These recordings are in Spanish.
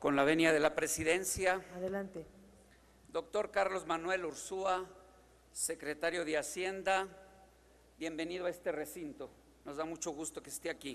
Con la venia de la presidencia. Adelante. Doctor Carlos Manuel Ursúa, secretario de Hacienda, bienvenido a este recinto. Nos da mucho gusto que esté aquí.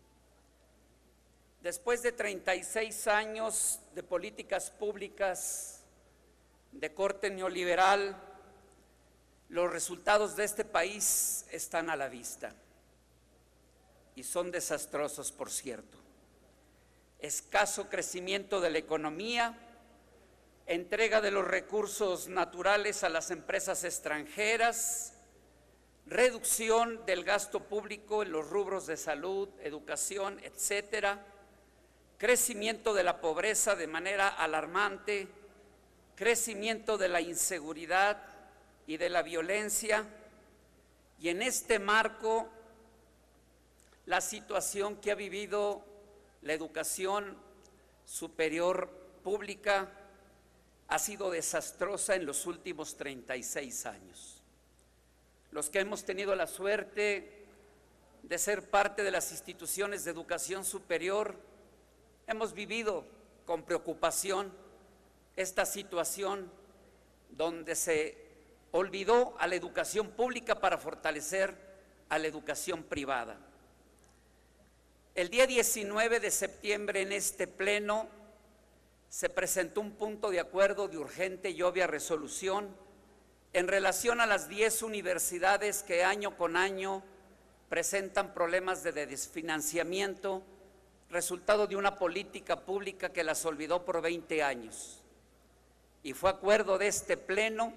Después de 36 años de políticas públicas de corte neoliberal, los resultados de este país están a la vista y son desastrosos, por cierto. Escaso crecimiento de la economía, entrega de los recursos naturales a las empresas extranjeras, reducción del gasto público en los rubros de salud, educación, etcétera, crecimiento de la pobreza de manera alarmante, crecimiento de la inseguridad y de la violencia, y en este marco la situación que ha vivido la educación superior pública ha sido desastrosa en los últimos 36 años. Los que hemos tenido la suerte de ser parte de las instituciones de educación superior, hemos vivido con preocupación esta situación donde se olvidó a la educación pública para fortalecer a la educación privada. El día 19 de septiembre en este pleno se presentó un punto de acuerdo de urgente y obvia resolución en relación a las 10 universidades que año con año presentan problemas de desfinanciamiento, resultado de una política pública que las olvidó por 20 años. Y fue acuerdo de este pleno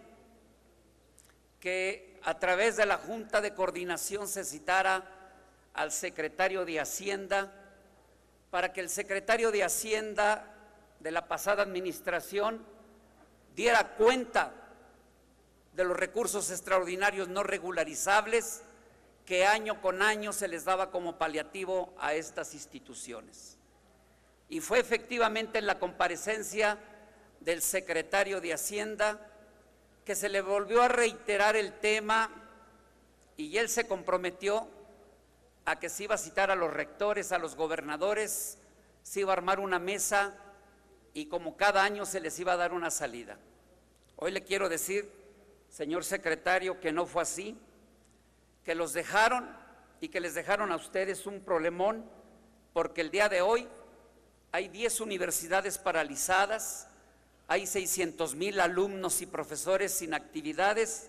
que a través de la Junta de Coordinación se citara al secretario de Hacienda para que el secretario de Hacienda de la pasada administración diera cuenta de los recursos extraordinarios no regularizables que año con año se les daba como paliativo a estas instituciones. Y fue efectivamente en la comparecencia del secretario de Hacienda que se le volvió a reiterar el tema y él se comprometió a que se iba a citar a los rectores, a los gobernadores, se iba a armar una mesa y como cada año se les iba a dar una salida. Hoy le quiero decir, señor secretario, que no fue así, que los dejaron y que les dejaron a ustedes un problemón, porque el día de hoy hay 10 universidades paralizadas, hay 600,000 alumnos y profesores sin actividades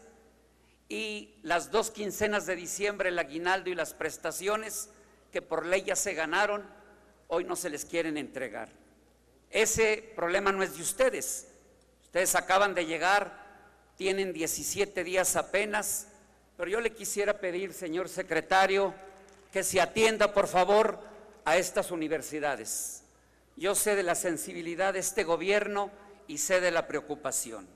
y las 2 quincenas de diciembre, el aguinaldo y las prestaciones que por ley ya se ganaron, hoy no se les quieren entregar. Ese problema no es de ustedes, ustedes acaban de llegar, tienen 17 días apenas, pero yo le quisiera pedir, señor secretario, que se atienda por favor a estas universidades. Yo sé de la sensibilidad de este gobierno y sé de la preocupación.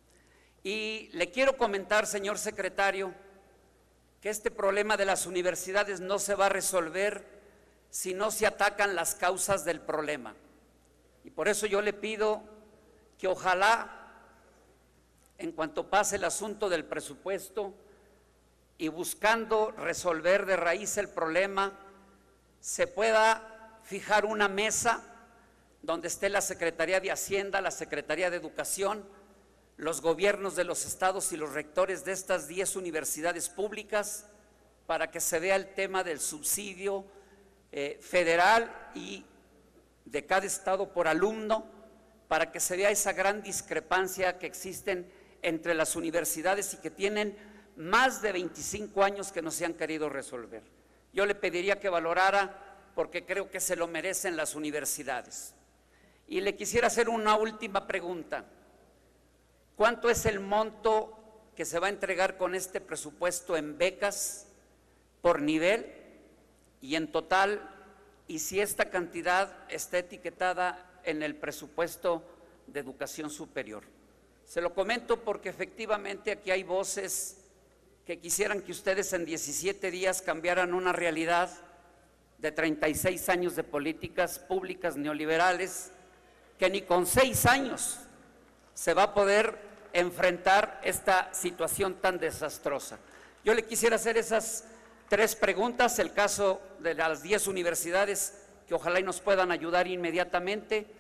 Y le quiero comentar, señor secretario, que este problema de las universidades no se va a resolver si no se atacan las causas del problema. Y por eso yo le pido que ojalá, en cuanto pase el asunto del presupuesto y buscando resolver de raíz el problema, se pueda fijar una mesa donde esté la Secretaría de Hacienda, la Secretaría de Educación, los gobiernos de los estados y los rectores de estas 10 universidades públicas para que se vea el tema del subsidio federal y de cada estado por alumno, para que se vea esa gran discrepancia que existen entre las universidades y que tienen más de 25 años que no se han querido resolver. Yo le pediría que valorara porque creo que se lo merecen las universidades. Y le quisiera hacer una última pregunta. ¿Cuánto es el monto que se va a entregar con este presupuesto en becas por nivel y en total? Y si esta cantidad está etiquetada en el presupuesto de educación superior. Se lo comento porque efectivamente aquí hay voces que quisieran que ustedes en 17 días cambiaran una realidad de 36 años de políticas públicas neoliberales que ni con 6 años se va a poder enfrentar esta situación tan desastrosa. Yo le quisiera hacer esas 3 preguntas, el caso de las 10 universidades que ojalá y nos puedan ayudar inmediatamente,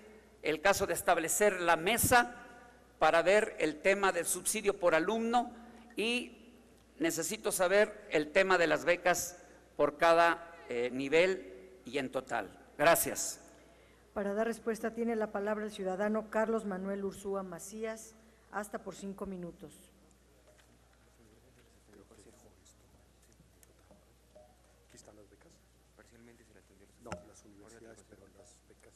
el caso de establecer la mesa para ver el tema del subsidio por alumno y necesito saber el tema de las becas por cada nivel y en total. Gracias. Para dar respuesta tiene la palabra el ciudadano Carlos Manuel Ursúa Macías, hasta por 5 minutos. ¿Aquí están las becas? Parcialmente se la atendieron. No, las universidades, pero las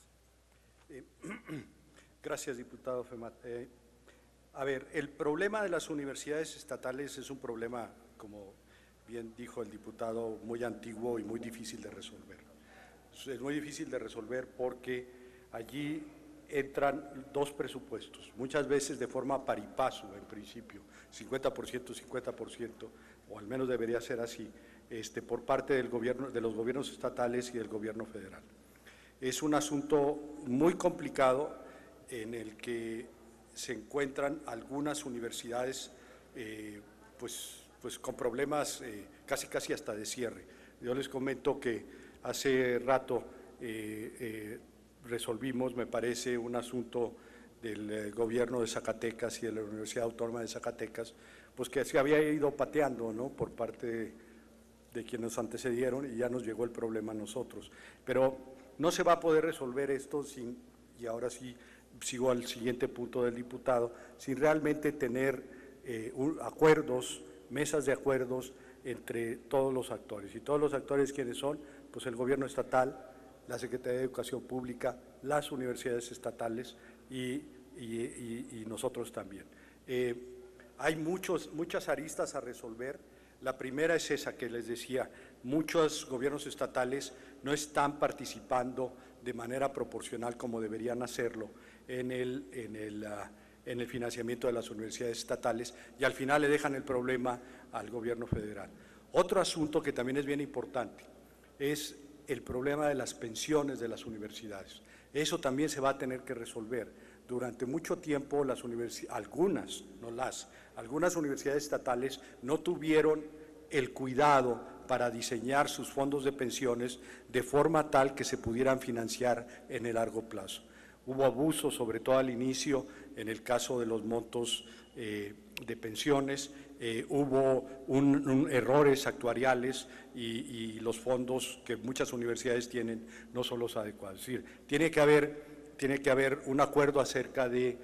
becas. Gracias, diputado Femat. A ver, el problema de las universidades estatales es un problema, como bien dijo el diputado, muy antiguo y muy difícil de resolver. Es muy difícil de resolver porque allí entran dos presupuestos, muchas veces de forma par y paso, en principio, 50%, 50%, o al menos debería ser así, por parte del gobierno, de los gobiernos estatales y del gobierno federal. Es un asunto muy complicado en el que se encuentran algunas universidades pues con problemas casi hasta de cierre. Yo les comento que hace rato resolvimos, me parece, un asunto del gobierno de Zacatecas y de la Universidad Autónoma de Zacatecas, pues que se había ido pateando, ¿no?, por parte de quienes nos antecedieron, y ya nos llegó el problema a nosotros. Pero no se va a poder resolver esto sin, y ahora sí sigo al siguiente punto del diputado, sin realmente tener acuerdos, mesas de acuerdos entre todos los actores. Y todos los actores, ¿quiénes son? Pues el gobierno estatal, la Secretaría de Educación Pública, las universidades estatales y nosotros también. Hay muchas aristas a resolver. La primera es esa que les decía, muchos gobiernos estatales no están participando de manera proporcional como deberían hacerlo en el financiamiento de las universidades estatales, y al final le dejan el problema al gobierno federal. Otro asunto que también es bien importante es el problema de las pensiones de las universidades. Eso también se va a tener que resolver. Durante mucho tiempo algunas universidades estatales no tuvieron el cuidado para diseñar sus fondos de pensiones de forma tal que se pudieran financiar en el largo plazo. Hubo abusos, sobre todo al inicio, en el caso de los montos de pensiones, hubo errores actuariales y los fondos que muchas universidades tienen no son los adecuados. Es decir, tiene que haber un acuerdo acerca del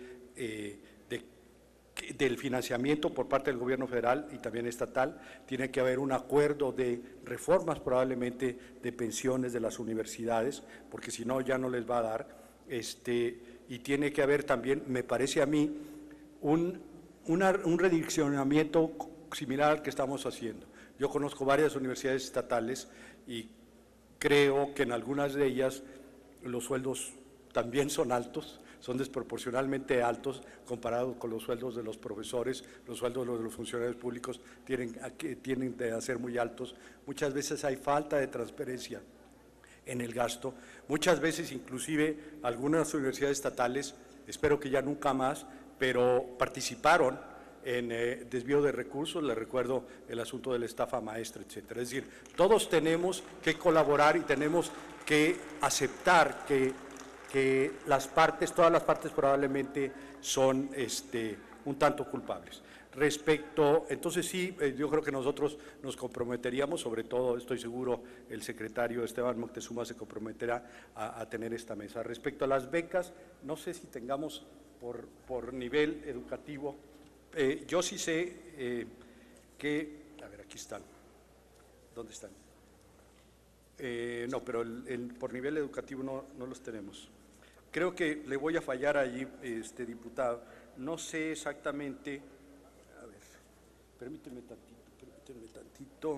financiamiento por parte del gobierno federal y también estatal, tiene que haber un acuerdo de reformas probablemente de pensiones de las universidades, porque si no ya no les va a dar, y tiene que haber también, me parece a mí, un redireccionamiento similar al que estamos haciendo. Yo conozco varias universidades estatales y creo que en algunas de ellas los sueldos también son altos, son desproporcionalmente altos comparados con los sueldos de los profesores, los sueldos de los funcionarios públicos tienen de ser muy altos. Muchas veces hay falta de transparencia en el gasto, muchas veces inclusive algunas universidades estatales, espero que ya nunca más, pero participaron en desvío de recursos. Les recuerdo el asunto de la estafa maestra, etcétera. Es decir, todos tenemos que colaborar y tenemos que aceptar que todas las partes probablemente son un tanto culpables. Entonces sí, yo creo que nosotros nos comprometeríamos, sobre todo estoy seguro el secretario Esteban Moctezuma se comprometerá a tener esta mesa. Respecto a las becas, no sé si tengamos por nivel educativo, yo sí sé que, a ver, aquí están, ¿dónde están? No, pero por nivel educativo no los tenemos. Creo que le voy a fallar allí, diputado, no sé exactamente. A ver, permíteme tantito.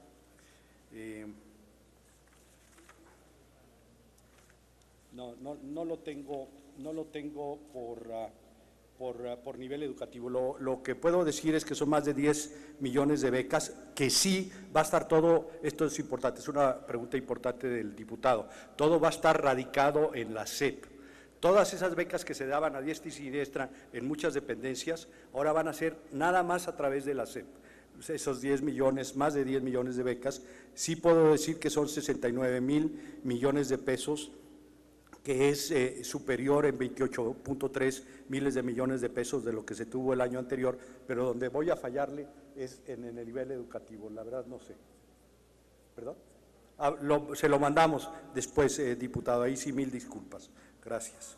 No lo tengo por nivel educativo. Lo que puedo decir es que son más de 10 millones de becas, que sí va a estar todo, esto es importante, es una pregunta importante del diputado, todo va a estar radicado en la SEP. Todas esas becas que se daban a diestra y siniestra en muchas dependencias, ahora van a ser nada más a través de la SEP. Esos 10 millones, más de 10 millones de becas, sí puedo decir que son 69,000 millones de pesos que es superior en 28.3 miles de millones de pesos de lo que se tuvo el año anterior, pero donde voy a fallarle es en el nivel educativo, la verdad no sé. ¿Perdón? Se lo mandamos después, diputado, ahí sí mil disculpas. Gracias.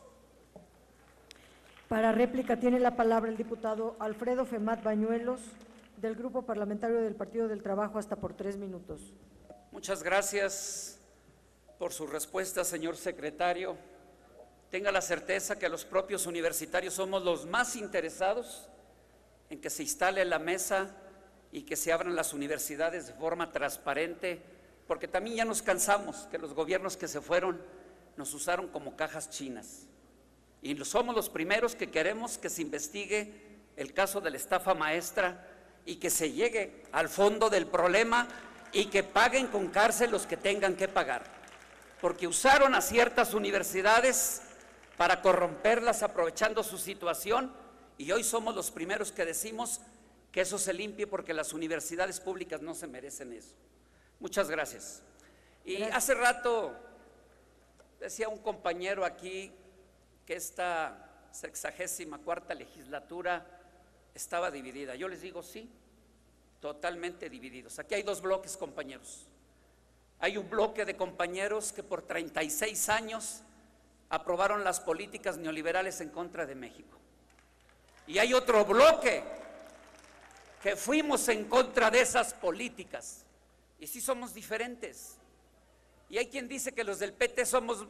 Para réplica tiene la palabra el diputado Alfredo Femat Bañuelos, del Grupo Parlamentario del Partido del Trabajo, hasta por 3 minutos. Muchas gracias por su respuesta, señor secretario. Tenga la certeza que los propios universitarios somos los más interesados en que se instale la mesa y que se abran las universidades de forma transparente, porque también ya nos cansamos que los gobiernos que se fueron nos usaron como cajas chinas. Y somos los primeros que queremos que se investigue el caso de la estafa maestra y que se llegue al fondo del problema y que paguen con cárcel los que tengan que pagar. Porque usaron a ciertas universidades para corromperlas aprovechando su situación, y hoy somos los primeros que decimos que eso se limpie, porque las universidades públicas no se merecen eso. Muchas gracias. Y hace rato decía un compañero aquí que esta 64ª legislatura estaba dividida. Yo les digo sí, totalmente divididos. Aquí hay 2 bloques, compañeros. Hay un bloque de compañeros que por 36 años aprobaron las políticas neoliberales en contra de México. Y hay otro bloque que fuimos en contra de esas políticas. Y sí somos diferentes. Y hay quien dice que los del PT somos,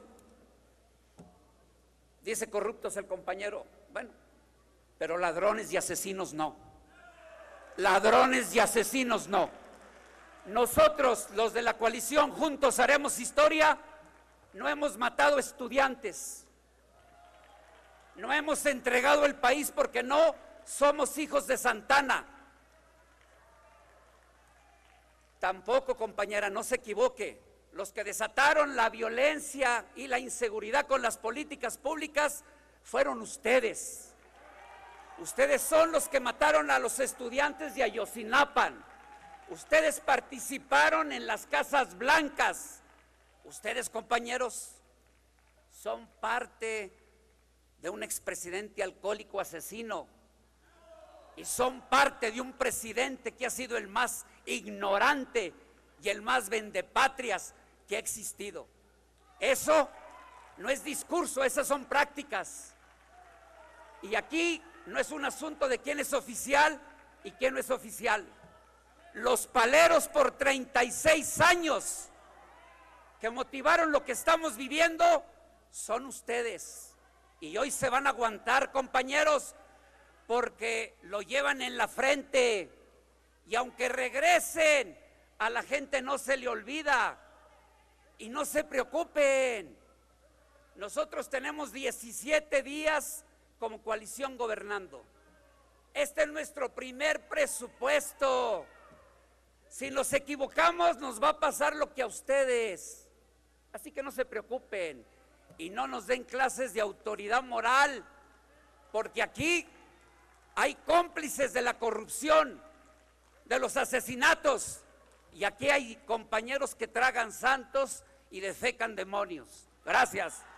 dice corruptos el compañero. Bueno, pero ladrones y asesinos no. Ladrones y asesinos no. Nosotros, los de la coalición Juntos Haremos Historia, no hemos matado estudiantes, no hemos entregado el país porque no somos hijos de Santana. Tampoco, compañera, no se equivoque, los que desataron la violencia y la inseguridad con las políticas públicas fueron ustedes. Ustedes son los que mataron a los estudiantes de Ayotzinapan. Ustedes participaron en las Casas Blancas. Ustedes, compañeros, son parte de un expresidente alcohólico asesino y son parte de un presidente que ha sido el más ignorante y el más vendepatrias que ha existido. Eso no es discurso, esas son prácticas. Y aquí no es un asunto de quién es oficial y quién no es oficial. Los paleros por 36 años que motivaron lo que estamos viviendo son ustedes. Y hoy se van a aguantar, compañeros, porque lo llevan en la frente. Y aunque regresen, a la gente no se le olvida. Y no se preocupen. Nosotros tenemos 17 días como coalición gobernando. Este es nuestro primer presupuesto. Si nos equivocamos, nos va a pasar lo que a ustedes. Así que no se preocupen y no nos den clases de autoridad moral, porque aquí hay cómplices de la corrupción, de los asesinatos, y aquí hay compañeros que tragan santos y defecan demonios. Gracias.